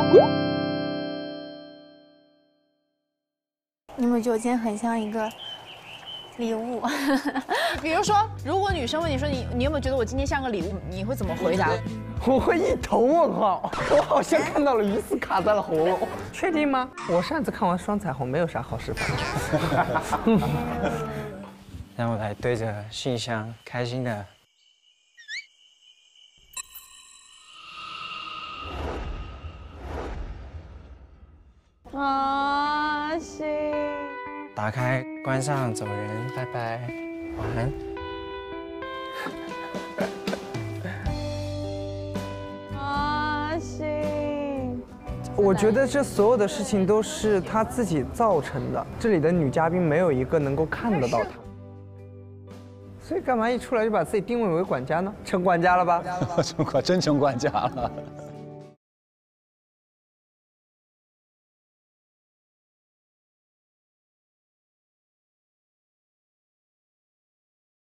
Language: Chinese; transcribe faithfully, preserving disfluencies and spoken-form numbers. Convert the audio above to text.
你们觉得我今天很像一个礼物？ 比如说，如果女生问你说你你有没有觉得我今天像个礼物，你会怎么回答？ 我会一头问号，我好像看到了鱼丝卡在了喉咙。确定吗？我上次看完双彩虹没有啥好示范。 让我来对着信箱开心的。 啊，行。 打开，关上，走人，拜拜，晚安。 啊，行。 我觉得这所有的事情都是他自己造成的，这里的女嘉宾没有一个能够看得到他。所以干嘛一出来就把自己定位为管家呢？成管家了吧？ 成管真成管家了。